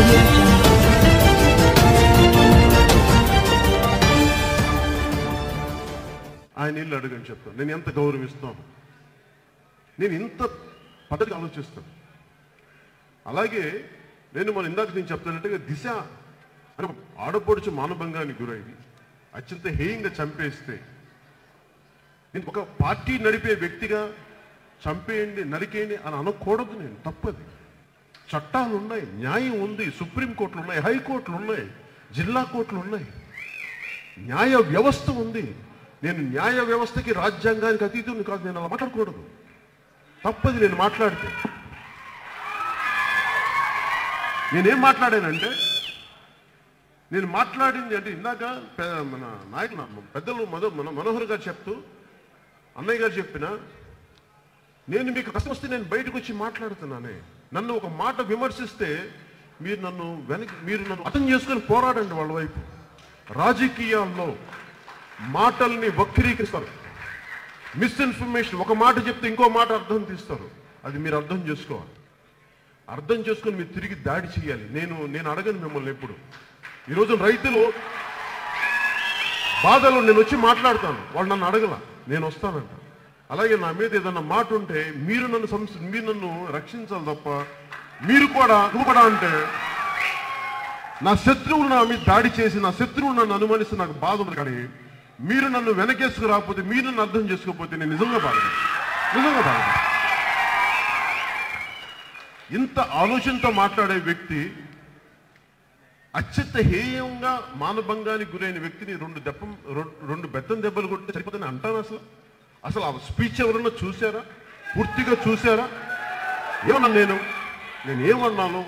ఆయన ఇల్లు అడుగని చెప్తాను. నేను ఎంత గౌరవిస్తాను, నేను ఇంత పద్ధతిగా ఆలోచిస్తాను. అలాగే నేను ఇందాక నేను చెప్తానంటే దిశ అని ఆడపడుచు మానభంగానికి గురైంది, అత్యంత హేయంగా చంపేస్తే నేను ఒక పార్టీ నడిపే వ్యక్తిగా చంపేయండి నరికేయండి అని అనకూడదు. నేను తప్పది. చట్టాలు ఉన్నాయి, న్యాయం ఉంది, సుప్రీంకోర్టులు ఉన్నాయి, హైకోర్టులు ఉన్నాయి, జిల్లా కోర్టులు ఉన్నాయి, న్యాయ వ్యవస్థ ఉంది. నేను న్యాయ వ్యవస్థకి రాజ్యాంగానికి అతీతుని కాదు. నేను అలా మాట్లాడకూడదు, తప్పది. నేను మాట్లాడితే నేనేం మాట్లాడానంటే, నేను మాట్లాడింది అంటే ఇందాక మన నాయకులు పెద్దలు మనోహర్ గారు చెప్తూ అన్నయ్య గారు చెప్పిన, నేను మీకు కష్టం వస్తే నేను బయటకు వచ్చి మాట్లాడుతున్నానే. నన్ను ఒక మాట విమర్శిస్తే మీరు నన్ను అర్థం చేసుకొని పోరాడండి. వాళ్ళ వైపు రాజకీయాల్లో మాటల్ని వక్రీకరిస్తారు, మిస్ఇన్ఫర్మేషన్. ఒక మాట చెప్తే ఇంకో మాట అర్థం తీస్తారు. అది మీరు అర్థం చేసుకోవాలి. అర్థం చేసుకొని మీరు తిరిగి దాడి చేయాలి. నేను అడగను మిమ్మల్ని ఎప్పుడు. ఈరోజు రైతులు బాధలు నేను వచ్చి మాట్లాడతాను, వాళ్ళు నన్ను అడగల, నేను వస్తానంట. అలాగే నా మీద ఏదన్నా మాట ఉంటే మీరు నన్ను రక్షించాలి తప్ప నువ్వు కూడా అంటే నా శత్రువులు నా మీద దాడి చేసి నా శత్రువులు నన్ను అనుమానిస్తే నాకు బాధ ఉంది. కానీ మీరు నన్ను వెనకేసుకు రాకపోతే, మీరు నన్ను అర్థం చేసుకోకపోతే నేను నిజంగా బాధ. ఇంత ఆలోచనతో మాట్లాడే వ్యక్తి, అత్యంత హేయంగా మానభంగానికి గురైన వ్యక్తిని రెండు బెత్తం దెబ్బలు కొడితే సరిపోతుంది అంటాను. అసలు ఆ స్పీచ్ ఎవరన్నా చూసారా? పూర్తిగా చూసారా? ఏమన్నా నేనేమన్నాను?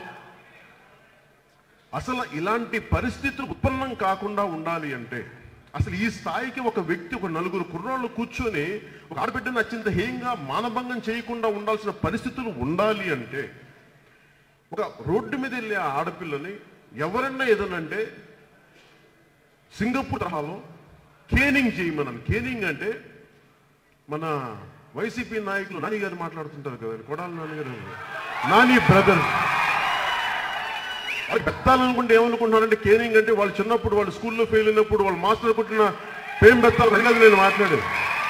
అసలు ఇలాంటి పరిస్థితులు ఉత్పన్నం కాకుండా ఉండాలి అంటే, అసలు ఈ స్థాయికి ఒక వ్యక్తి, ఒక నలుగురు కుర్రాళ్ళు కూర్చొని ఒక ఆడబిడ్డను అత్యంత హేయంగా మానభంగం చేయకుండా ఉండాల్సిన పరిస్థితులు ఉండాలి అంటే, ఒక రోడ్డు మీద వెళ్ళే ఆడపిల్లని ఎవరన్నా ఏదనంటే సింగపూర్ తరహాలో కేనింగ్ చేయమన్నాను. కేనింగ్ అంటే మన వైసీపీ నాయకులు నాని గారు మాట్లాడుతుంటారు కదా, కొడాలి నాన్నగారు, నాని బ్రదర్. వాళ్ళు బెత్తాలనుకుంటే ఏమనుకుంటున్నారంటే, కేనింగ్ అంటే వాళ్ళు చిన్నప్పుడు వాళ్ళు స్కూల్లో ఫెయిల్ అయినప్పుడు వాళ్ళు మాస్టర్ పుట్టిన పేం బెత్తాలు అనేది నేను మాట్లాడేది.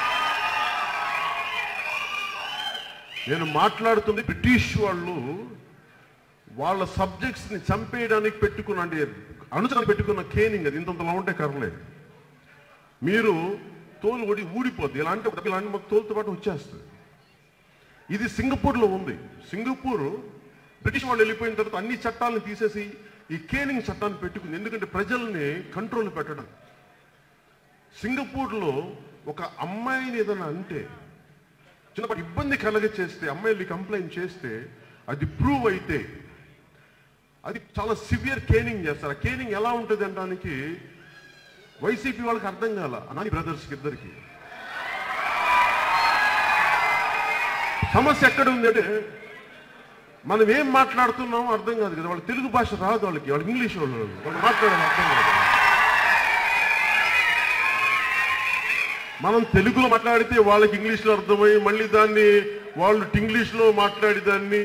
నేను మాట్లాడుతుంది బ్రిటిష్ వాళ్ళు వాళ్ళ సబ్జెక్ట్స్ ని చంపేయడానికి అనుచరణ పెట్టుకున్న కేనింగ్. అది ఇంతలా ఉంటే కర్రలేదు. మీరు తోలు ఊడిపోద్ది. ఇలాంటి మాకు తోలుతో పాటు వచ్చేస్తుంది. ఇది సింగపూర్లో ఉంది. సింగపూర్ బ్రిటిష్ వాళ్ళు వెళ్ళిపోయిన తర్వాత అన్ని చట్టాలను తీసేసి ఈ కేనింగ్ చట్టాన్ని పెట్టుకుంది. ఎందుకంటే ప్రజల్ని కంట్రోల్ పెట్టడం. సింగపూర్లో ఒక అమ్మాయిని ఏదైనా అంటే చిన్నప్పటి ఇబ్బంది చేస్తే, అమ్మాయిలు కంప్లైంట్ చేస్తే, అది ప్రూవ్ అయితే అది చాలా సివియర్ కేనింగ్ చేస్తారు. ఆ కేనింగ్ ఎలా ఉంటుంది అనడానికి వైసీపీ వాళ్ళకి అర్థం కాల. నాని బ్రదర్స్కి ఇద్దరికి సమస్య ఎక్కడ ఉంది అంటే, మనం ఏం మాట్లాడుతున్నామో అర్థం కాదు కదా. వాళ్ళకి తెలుగు భాష రాదు, వాళ్ళకి ఇంగ్లీష్ వాళ్ళు మాట్లాడాలి, అర్థం కాదు. మనం తెలుగులో మాట్లాడితే వాళ్ళకి ఇంగ్లీష్లో అర్థమయ్యి మళ్ళీ దాన్ని వాళ్ళు ఇంగ్లీష్లో మాట్లాడి దాన్ని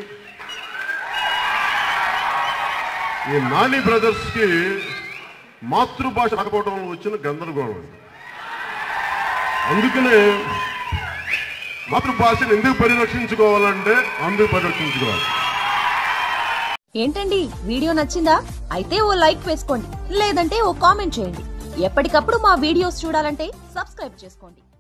ఈ నాని బ్రదర్స్కి మాతృభాష రాకపోవడంలో వచ్చిన గందరగోళం. అందుకనే మాతృభాషను ఎందుకు పరిరక్షించుకోవాలంటే అందుకు పరిరక్షించుకోవాలి. ఏంటండి, వీడియో నచ్చిందా? అయితే ఓ లైక్ వేసుకోండి, లేదంటే ఓ కామెంట్ చేయండి. ఎప్పటికప్పుడు మా వీడియోస్ చూడాలంటే సబ్స్క్రైబ్ చేసుకోండి.